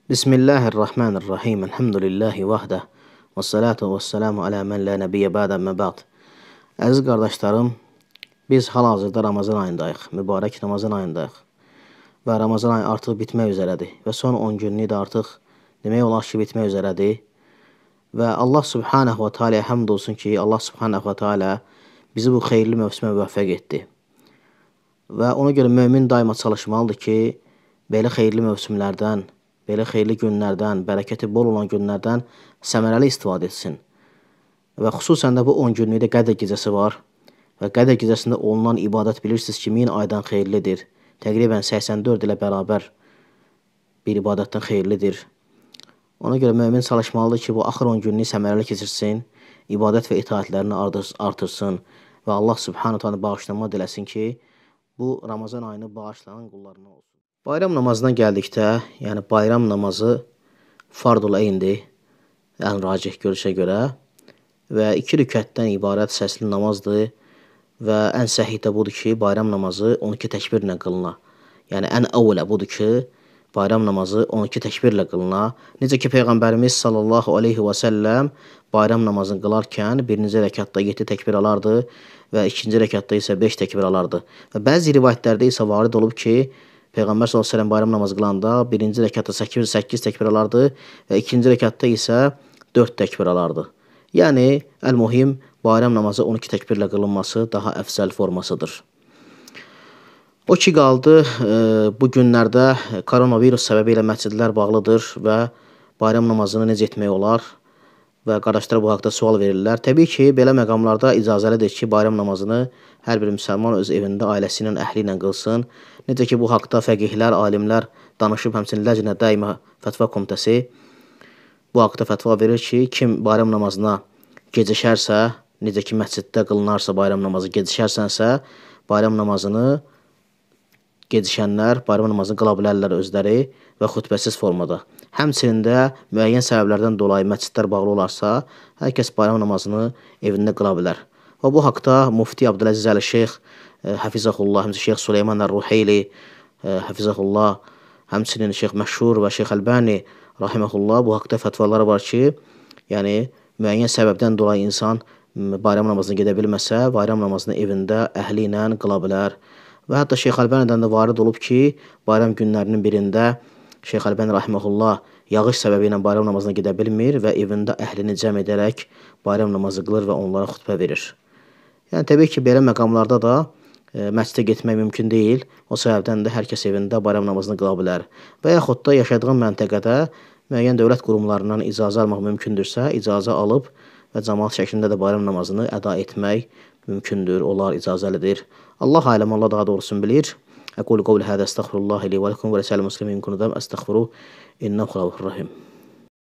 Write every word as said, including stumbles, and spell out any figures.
Bismillahirrahmanirrahim. Elhamdülillahi vahdə. Və salatu və selamu alə mən lə nəbiyyə bədə məbəd. Əziz qardaşlarım, biz hal-hazırda Ramazan ayındayıq, mübarək Ramazan ayındayıq. Və Ramazan ayı artıq bitmək üzərədir. Və son on günlük də artıq demək olar ki, bitmək üzərədir. Və Allah subhanəhu və teala'ya həmd olsun ki, Allah subhanəhu və teala bizi bu xeyirli mövsümə müvəffəq etdi. Və ona görə mömin daima çalışmalıdır ki, belə xeyirli mövsümlərdən, belə xeyirli günlərdən, bərəkəti bol olan günlərdən səmərəli istifadə etsin. Və xüsusən də bu on günlükdə Qədr gecəsi var. Və Qədr gecəsində olunan ibadət bilirsiniz ki, min aydan xeyirlidir. Təqribən səksən dörd ilə bərabər bir ibadətdən xeyirlidir. Ona görə mömin çalışmalıdır ki, bu axır on günlük səmərəli keçirsin, ibadət və itaətlərini artırsın və Allah subhanahu ta'ala bağışlanma diləsin ki, bu Ramazan ayını bağışlanan qullarına olsun. Bayram namazına gəldikdə, yəni bayram namazı fardul əyindir, ən racih görüşə görə və iki rükətdən ibarət səsli namazdır və ən səhih də budur ki, bayram namazı on iki təkbirlə qılına. Yəni ən əvvələ budur ki, bayram namazı on iki təkbirlə qılına. Necə ki, Peyğəmbərimiz sallallahu aleyhi və səlləm bayram namazını qılarkən birinci rəkatda yeddi təkbir alardı və ikinci rəkatda isə beş təkbir alardı. Və bəzi rivayətlərdə isə varid olub ki, Peyğəmbər sallallahu əleyhi və səlləm bayram namazı qılanda birinci rəkatda səkkiz təkbir alardı və ikinci rəkatda isə dörd təkbir alardı. Yəni, əl-mühim, bayram namazı on iki təkbirlə qılınması daha əfsəl formasıdır. O ki qaldı, bu günlərdə koronavirus səbəbi ilə məscidlər bağlıdır və bayram namazını necə etmək olar və qardaşlar bu haqda sual verirlər. Təbii ki, belə məqamlarda icazəlidir ki, bayram namazını hər bir müsəlman öz evində, ailəsi ilə, əhli ilə qılsın. Necə ki, bu haqda fəqihlər, alimlər danışıb, həmçinin Ləcnə Daimə Fətva Komitəsi bu haqda fətva verir ki, kim bayram namazına gecişərsə, necə ki, məsciddə qılınarsa bayram namazı gecişərsənsə, bayram namazını gecişənlər bayram namazını qıla bilərlər özləri və xütbəsiz formada. Həmçinin də müəyyən səbəblərdən dolayı məscidlər bağlı olarsa, hər kəs bayram namazını evində qıla bilər. Və bu haqda Mufti Abdüləziz Əli Şeyx, Həfizəhullah, həmçinin Şeyx Süleyman Ər-Ruheyli, Həfizəhullah, həmçinin Şeyx Məşhur və Şeyx Əlbani, Rahiməhullah, bu haqda fətvaları var ki, yəni müəyyən səbəbdən dolayı insan bayram namazına gedə bilməsə, bayram namazını evində əhli ilə qıla bilər. Və hətta Şeyx Əlbanidən də varid olub ki, bayram günlərinin birində Şeyx Əlbani Rahiməhullah yağış səbəbi ilə bayram namazına gedə bilmir və evində əhlini cəm edərək bayram namazı qılır və onlara xütbə verir. Yəni, təbii ki, belə məqamlarda da e, məscidə getmək mümkün deyil. O səbəbdən də hər kəs evində bayram namazını qıla bilər. Və yaxud da yaşadığın məntəqədə müəyyən dövlət qurumlarından icazə almaq mümkündürsə, icazə alıb və cəmaat şəklində də bayram namazını əda etmək mümkündür, onlar icazəlidir. Allah aləm, Allah daha doğrusunu bilir. Əqulu qavli hədə əstəğfirullahi li və ləkum və rəsəl-muslimin kunudam əstəğfiru innəhu ğafurur rahim.